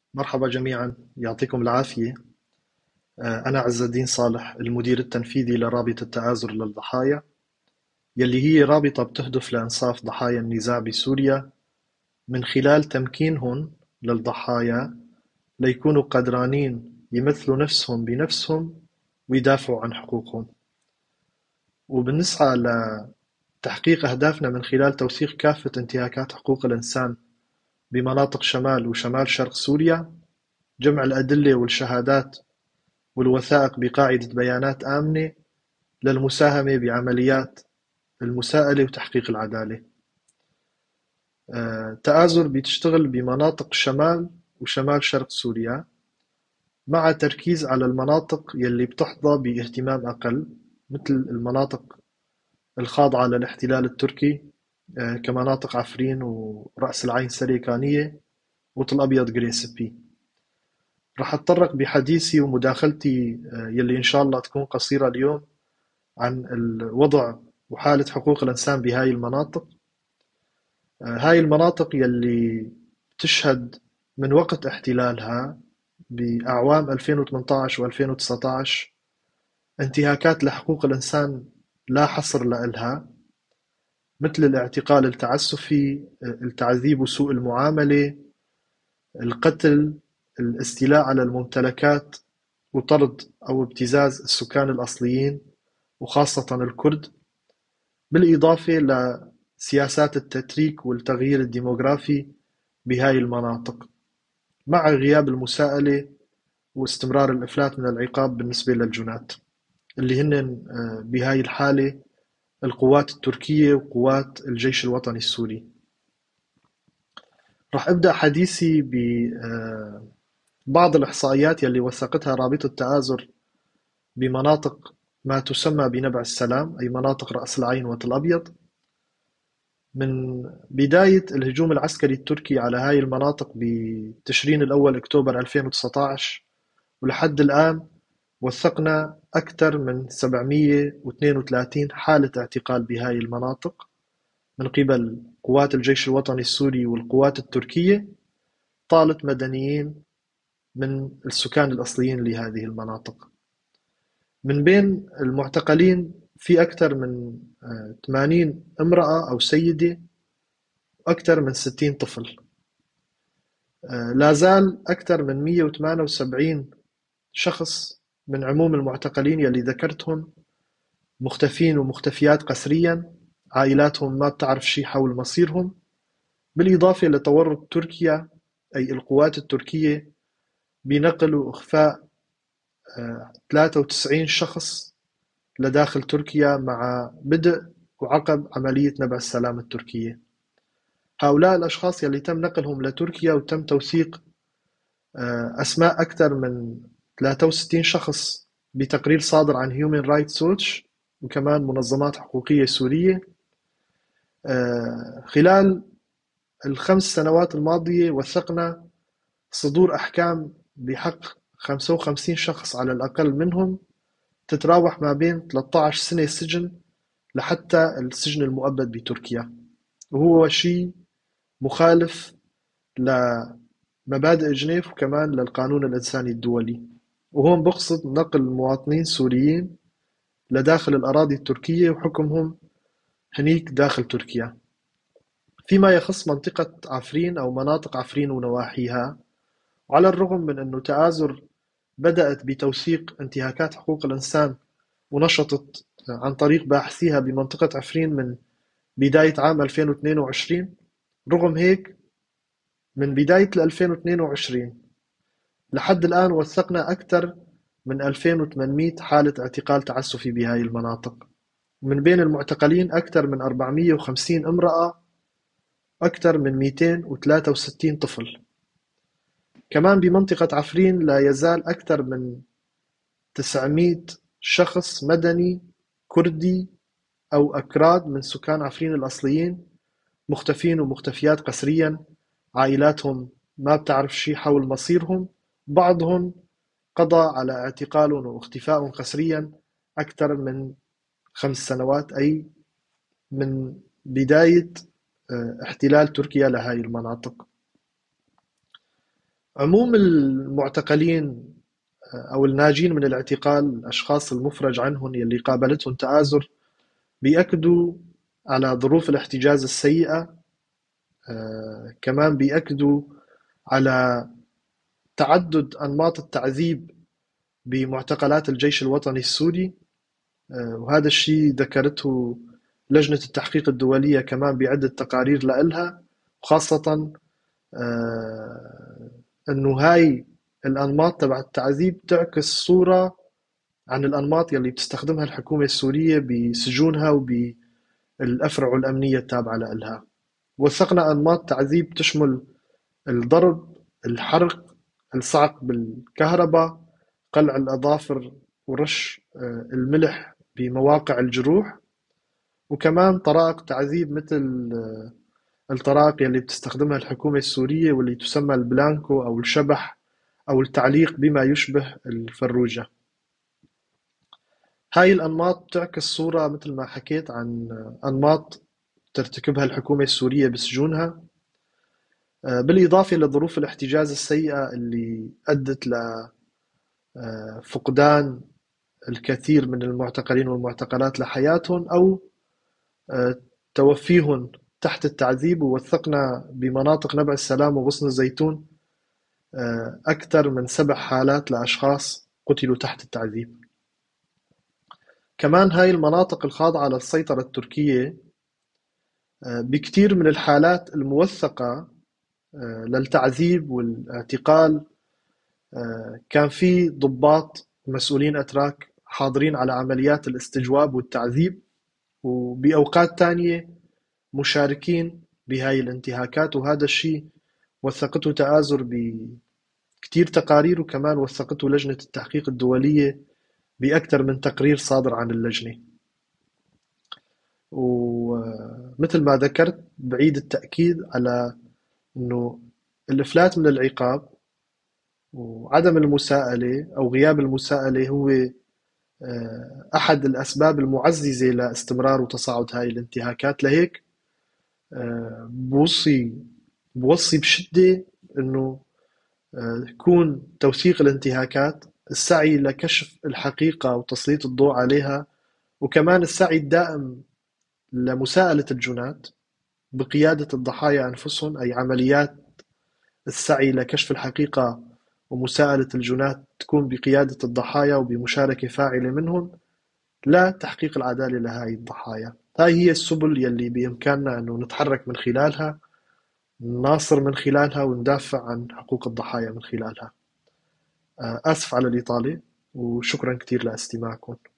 مرحبا جميعا، يعطيكم العافية. أنا عز الدين صالح، المدير التنفيذي لرابطة التآزر للضحايا، يلي هي رابطة بتهدف لإنصاف ضحايا النزاع بسوريا من خلال تمكينهم للضحايا ليكونوا قدرانين يمثلوا نفسهم بنفسهم ويدافعوا عن حقوقهم. وبنسعى لتحقيق أهدافنا من خلال توثيق كافة انتهاكات حقوق الإنسان بمناطق شمال وشمال شرق سوريا، جمع الأدلة والشهادات والوثائق بقاعدة بيانات آمنة للمساهمة بعمليات المساءلة وتحقيق العدالة. تآزر بتشتغل بمناطق شمال وشمال شرق سوريا، مع تركيز على المناطق يلي بتحظى باهتمام أقل، مثل المناطق الخاضعة للاحتلال التركي، كمناطق عفرين ورأس العين سريكانية وطل أبيض جريسبي. رح أتطرق بحديثي ومداخلتي يلي إن شاء الله تكون قصيرة اليوم عن الوضع وحالة حقوق الإنسان بهاي المناطق. هاي المناطق يلي تشهد من وقت احتلالها بأعوام 2018 و2019 انتهاكات لحقوق الإنسان لا حصر لها، مثل الاعتقال التعسفي، التعذيب وسوء المعاملة، القتل، الاستيلاء على الممتلكات، وطرد أو ابتزاز السكان الأصليين وخاصة الكرد، بالإضافة لسياسات التتريك والتغيير الديموغرافي بهاي المناطق، مع غياب المساءلة واستمرار الإفلات من العقاب بالنسبة للجنات اللي هن بهاي الحالة القوات التركية وقوات الجيش الوطني السوري. راح أبدأ حديثي ببعض الإحصائيات يلي وثقتها رابطة التآزر بمناطق ما تسمى بنبع السلام، أي مناطق رأس العين وتل أبيض. من بداية الهجوم العسكري التركي على هاي المناطق بتشرين الأول أكتوبر 2019 ولحد الآن، وثقنا أكثر من 732 حالة اعتقال بهاي المناطق من قبل قوات الجيش الوطني السوري والقوات التركية، طالت مدنيين من السكان الأصليين لهذه المناطق. من بين المعتقلين في أكثر من 80 امرأة أو سيدة وأكثر من 60 طفل. لا زال أكثر من 178 شخص من عموم المعتقلين يلي ذكرتهم مختفين ومختفيات قسريا، عائلاتهم ما بتعرف شي حول مصيرهم، بالإضافة لتورط تركيا أي القوات التركية بنقل وإخفاء 93 شخص لداخل تركيا مع بدء وعقب عملية نبع السلام التركية. هؤلاء الأشخاص يلي تم نقلهم لتركيا وتم توثيق أسماء أكثر من 63 شخص بتقرير صادر عن Human Rights Watch وكمان منظمات حقوقية سورية. خلال الخمس سنوات الماضية وثقنا صدور أحكام بحق 55 شخص على الأقل، منهم تتراوح ما بين 13 سنة سجن لحتى السجن المؤبد بتركيا، وهو شيء مخالف لمبادئ جنيف وكمان للقانون الإنساني الدولي. وهون بقصد نقل مواطنين سوريين لداخل الأراضي التركية وحكمهم هنيك داخل تركيا. فيما يخص منطقة عفرين أو مناطق عفرين ونواحيها، وعلى الرغم من أنه تآزر بدأت بتوثيق انتهاكات حقوق الإنسان ونشطت عن طريق باحثيها بمنطقة عفرين من بداية عام 2022، رغم هيك من بداية 2022 لحد الآن وثقنا أكثر من 2800 حالة اعتقال تعسفي بهاي المناطق. من بين المعتقلين أكثر من 450 امرأة، أكثر من 263 طفل. كمان بمنطقة عفرين لا يزال أكثر من 900 شخص مدني كردي أو أكراد من سكان عفرين الأصليين مختفين ومختفيات قسريا، عائلاتهم ما بتعرف شي حول مصيرهم. بعضهم قضى على اعتقالهم واختفائهم قسريا أكثر من 5 سنوات، أي من بداية احتلال تركيا لهاي المناطق. عموم المعتقلين أو الناجين من الاعتقال، الأشخاص المفرج عنهم يلي قابلتهم تآزر، بيأكدوا على ظروف الاحتجاز السيئة. كمان بيأكدوا على تعدد أنماط التعذيب بمعتقلات الجيش الوطني السوري. وهذا الشيء ذكرته لجنة التحقيق الدولية كمان بعدة تقارير لإلها، وخاصة إنه هاي الأنماط تبع التعذيب تعكس صورة عن الأنماط يلي بتستخدمها الحكومة السورية بسجونها وبالأفرع الأمنية التابعة لإلها. وثقنا أنماط تعذيب تشمل الضرب، الحرق، الصعق بالكهرباء، قلع الأظافر، ورش الملح بمواقع الجروح. وكمان طرائق تعذيب مثل الطرائق يلي بتستخدمها الحكومة السورية واللي تسمى البلانكو أو الشبح أو التعليق بما يشبه الفروجة. هاي الأنماط بتعكس صورة مثل ما حكيت عن أنماط ترتكبها الحكومة السورية بسجونها، بالإضافة لظروف الاحتجاز السيئة اللي أدت لفقدان الكثير من المعتقلين والمعتقلات لحياتهم أو توفيهم تحت التعذيب. ووثقنا بمناطق نبع السلام وغصن الزيتون أكثر من 7 حالات لأشخاص قتلوا تحت التعذيب. كمان هاي المناطق الخاضعة للسيطرة التركية بكتير من الحالات الموثقة للتعذيب والاعتقال كان في ضباط مسؤولين أتراك حاضرين على عمليات الاستجواب والتعذيب، وبأوقات تانية مشاركين بهاي الانتهاكات. وهذا الشيء وثقته تآزر بكتير تقارير، وكمان وثقته لجنة التحقيق الدولية بأكثر من تقرير صادر عن اللجنة. ومثل ما ذكرت بعيد التأكيد على أنه الإفلات من العقاب وعدم المساءلة أو غياب المساءلة هو أحد الأسباب المعززة لاستمرار وتصاعد هاي الانتهاكات. لهيك بوصي بشدة أنه يكون توثيق الانتهاكات، السعي لكشف الحقيقة وتسليط الضوء عليها، وكمان السعي الدائم لمساءلة الجنات بقيادة الضحايا أنفسهم، أي عمليات السعي لكشف الحقيقة ومساءلة الجنات تكون بقيادة الضحايا وبمشاركة فاعلة منهم لا تحقيق العدالة لهاي الضحايا. هاي هي السبل يلي بإمكاننا أنه نتحرك من خلالها، نناصر من خلالها، وندافع عن حقوق الضحايا من خلالها. آسف على الإطالة، وشكرا كتير لاستماعكم.